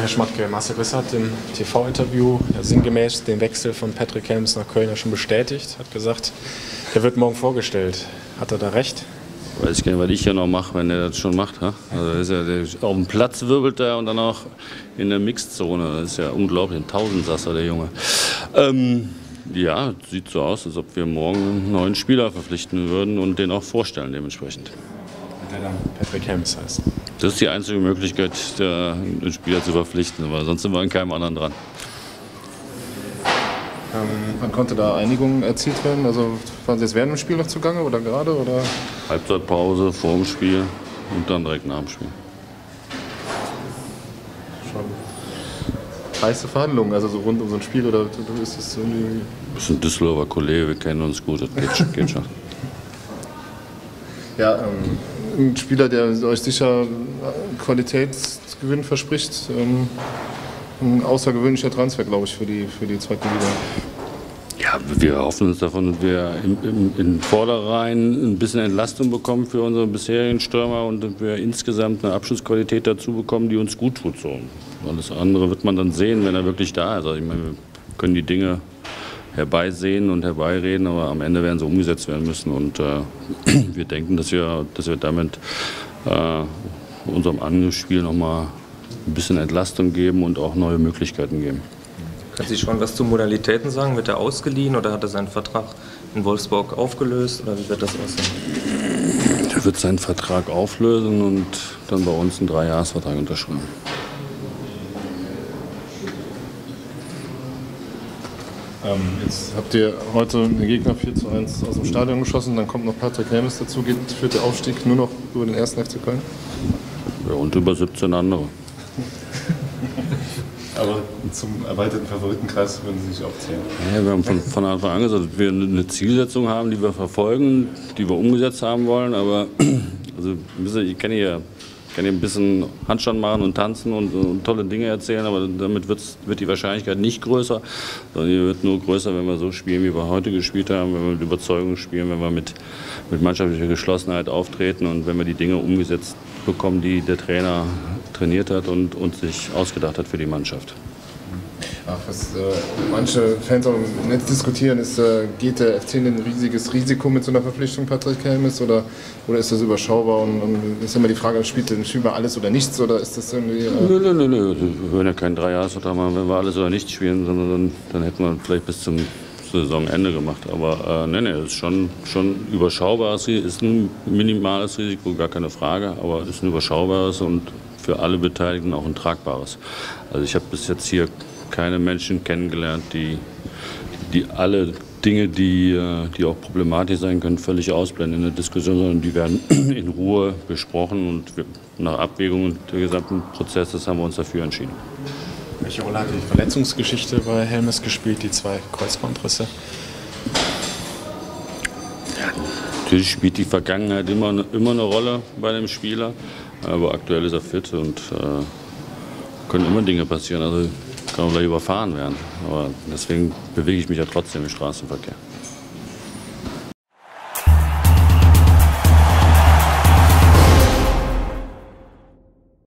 Herr Schmatke, Marcel Riss hat im TV-Interview sinngemäß den Wechsel von Patrick Helmes nach Köln ja schon bestätigt, hat gesagt, er wird morgen vorgestellt. Hat er da recht? Weiß ich gar nicht, was ich hier noch mache, wenn er das schon macht. Ha? Also ist ja, auf dem Platz wirbelt er und dann auch in der Mixzone. Das ist ja unglaublich, ein Tausendsasser, der Junge. Ja, sieht so aus, als ob wir morgen einen neuen Spieler verpflichten würden und den auch vorstellen dementsprechend. Der dann Patrick Helmes heißt. Das ist die einzige Möglichkeit, einen Spieler zu verpflichten, aber sonst sind wir an keinem anderen dran. Wann konnte da Einigung erzielt werden? Also waren Sie jetzt während dem Spiel noch zugange oder gerade? Oder? Halbzeitpause, vor dem Spiel und dann direkt nach dem Spiel. Schon heiße Verhandlungen, also so rund um so ein Spiel oder ist das irgendwie... Das ist ein Düsseldorfer Kollege, wir kennen uns gut, das geht schon. Ja, ein Spieler, der euch sicher Qualitätsgewinn verspricht. Ein außergewöhnlicher Transfer, glaube ich, für die zweite Liga. Ja, wir hoffen uns davon, dass wir in Vorderrhein ein bisschen Entlastung bekommen für unsere bisherigen Stürmer und dass wir insgesamt eine Abschlussqualität dazu bekommen, die uns gut tut. So. Alles andere wird man dann sehen, wenn er wirklich da ist. Also ich meine, wir können die Dinge herbeisehen und herbeireden, aber am Ende werden sie umgesetzt werden müssen. Und wir denken, dass wir damit unserem Angriffsspiel nochmal ein bisschen Entlastung geben und auch neue Möglichkeiten geben. Können Sie schon was zu Modalitäten sagen? Wird er ausgeliehen oder hat er seinen Vertrag in Wolfsburg aufgelöst? Oder wie wird das aussehen? Er wird seinen Vertrag auflösen und dann bei uns einen 3-Jahres-Vertrag unterschreiben. Jetzt habt ihr heute den Gegner 4:1 aus dem Stadion geschossen, dann kommt noch Patrick Helmes dazu. Führt der Aufstieg nur noch über den 1. FC Köln? Ja, und über 17 andere. Aber zum erweiterten Favoritenkreis würden Sie sich aufzählen? Ja, wir haben von Anfang an gesagt, dass wir eine Zielsetzung haben, die wir verfolgen, die wir umgesetzt haben wollen. Aber also, ich kann hier ein bisschen Handstand machen und tanzen und tolle Dinge erzählen, aber damit wird die Wahrscheinlichkeit nicht größer, sondern die wird nur größer, wenn wir so spielen, wie wir heute gespielt haben, wenn wir mit Überzeugung spielen, wenn wir mit mannschaftlicher Geschlossenheit auftreten und wenn wir die Dinge umgesetzt bekommen, die der Trainer trainiert hat und sich ausgedacht hat für die Mannschaft. Ach, was manche Fans auch im Netz diskutieren, ist, geht der FC ein riesiges Risiko mit so einer Verpflichtung, Patrick Helmes, oder ist das überschaubar? Und ist immer die Frage, spielt der Schieber alles oder nichts, oder ist das irgendwie... Nö. Wir würden ja keinen 3-Jahres-Vertrag machen, wenn wir alles oder nichts spielen, sondern dann hätten wir vielleicht bis zum Saisonende gemacht. Aber das ist schon überschaubares Risiko, ist ein minimales Risiko, gar keine Frage, aber es ist ein überschaubares und für alle Beteiligten auch ein tragbares. Also ich habe bis jetzt hier keine Menschen kennengelernt, die alle Dinge, die auch problematisch sein können, völlig ausblenden in der Diskussion, sondern die werden in Ruhe besprochen und nach Abwägung des gesamten Prozesses haben wir uns dafür entschieden. Welche Rolle hat die Verletzungsgeschichte bei Helmes gespielt, die 2 Kreuzbandrisse? Ja, natürlich spielt die Vergangenheit immer eine Rolle bei dem Spieler, aber aktuell ist er fit und können immer Dinge passieren. Also kann man gleich überfahren werden. Aber deswegen bewege ich mich ja trotzdem im Straßenverkehr.